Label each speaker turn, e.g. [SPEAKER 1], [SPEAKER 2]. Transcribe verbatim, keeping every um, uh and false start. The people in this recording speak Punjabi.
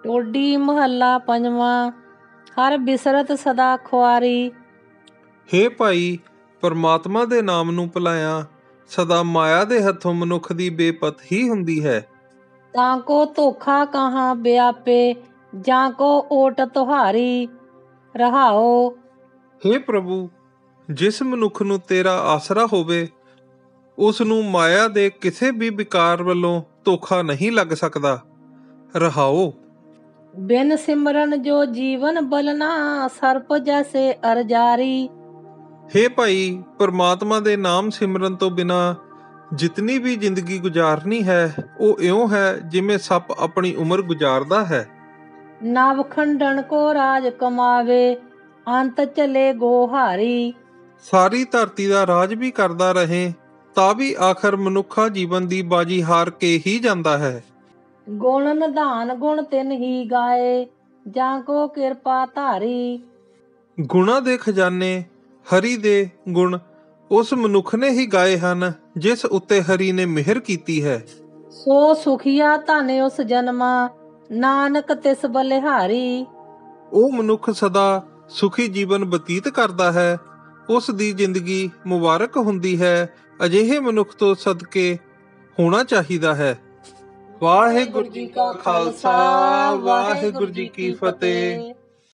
[SPEAKER 1] ਟੋਡੀ ਮਹੱਲਾ ਪੰਜਵਾਂ। ਹਰ ਬਿਸਰਤ ਸਦਾ ਖੁਆਰੀ।
[SPEAKER 2] ਹੇ ਭਾਈ, ਪਰਮਾਤਮਾ ਦੇ ਨਾਮ ਨੂੰ ਭੁਲਾਇਆ ਸਦਾ ਮਾਇਆ ਦੇ ਹੱਥੋਂ ਮਨੁੱਖ ਦੀ ਬੇਪਤ ਹੀ ਹੁੰਦੀ ਹੈ।
[SPEAKER 1] ਤਾਂ ਕੋ ਧੋਖਾ ਕਹਾਂ ਵਿਆਪੇ, ਜਾਂ ਕੋ ਓਟ ਤੁਹਾਰੀ। ਰਹਾਓ।
[SPEAKER 2] ਹੇ ਪ੍ਰਭੂ, ਜਿਸ ਮਨੁੱਖ ਨੂੰ ਤੇਰਾ ਆਸਰਾ ਹੋਵੇ ਉਸ ਨੂੰ ਮਾਇਆ ਦੇ ਕਿਸੇ ਵੀ ਵਿਕਾਰ ਵੱਲੋਂ ਧੋਖਾ ਨਹੀਂ ਲੱਗ ਸਕਦਾ। ਰਹਾਓ।
[SPEAKER 1] ਬਿਨ ਸਿਮਰਨ ਜੋ ਜੀਵਨ ਬਲਨਾ, ਸਰਪ ਜੈਸੇ ਅਰਜਾਰੀ।
[SPEAKER 2] ਹੇ ਭਾਈ, ਪਰਮਾਤਮਾ ਦੇ ਨਾਮ ਸਿਮਰਨ ਤੋਂ ਬਿਨਾਂ ਜਿਤਨੀ ਵੀ ਜ਼ਿੰਦਗੀ ਗੁਜ਼ਾਰਨੀ ਹੈ ਉਹ ਇਉਂ ਹੈ ਜਿਵੇਂ ਸੱਪ ਆਪਣੀ ਉਮਰ ਗੁਜ਼ਾਰਦਾ ਹੈ।
[SPEAKER 1] ਨਵ ਖੰਡਨ ਕੋ ਰਾਜ ਕਮਾਵੇ, ਅੰਤ ਚਲੇ ਗੋਹਾਰੀ।
[SPEAKER 2] ਸਾਰੀ ਧਰਤੀ ਦਾ ਰਾਜ ਵੀ ਕਰਦਾ ਰਹੇ ਤਾਂ ਵੀ ਆਖਰ ਮਨੁੱਖਾ ਜੀਵਨ ਦੀ ਬਾਜੀ ਹਾਰ ਕੇ ਹੀ ਜਾਂਦਾ ਹੈ।
[SPEAKER 1] ਗੁਣ ਨਿਧਾਨ ਗੁਣ ਤਿਨ ਹੀ ਗਾਏ, ਜਾਂ ਕੋ ਕਿਰਪਾ ਧਾਰੀ।
[SPEAKER 2] ਗੁਣਾਂ ਦੇ ਖਜ਼ਾਨੇ ਹਰੀ ਦੇ ਗੁਣ ਉਸ ਮਨੁੱਖ ਨੇ ਹੀ ਗਾਏ ਹਨ ਜਿਸ ਉੱਤੇ ਹਰੀ ਨੇ ਮਿਹਰ ਕੀਤੀ ਹੈ।
[SPEAKER 1] ਸੋ ਸੁਖੀਆ ਧਨ ਉਸ ਜਨਮਾ, ਨਾਨਕ ਤਿਸ ਬਲਿਹਾਰੀ।
[SPEAKER 2] ਉਹ ਮਨੁੱਖ ਸਦਾ ਸੁਖੀ ਜੀਵਨ ਬਤੀਤ ਕਰਦਾ ਹੈ, ਉਸ ਦੀ ਜ਼ਿੰਦਗੀ ਮੁਬਾਰਕ ਹੁੰਦੀ ਹੈ। ਅਜਿਹੇ ਮਨੁੱਖ ਤੋਂ ਸਦਕੇ ਹੋਣਾ ਚਾਹੀਦਾ ਹੈ। ਵਾਹਿਗੁਰੂ ਜੀ ਕਾ ਖਾਲਸਾ, ਵਾਹਿਗੁਰੂ ਜੀ ਕੀ ਫਤਿਹ।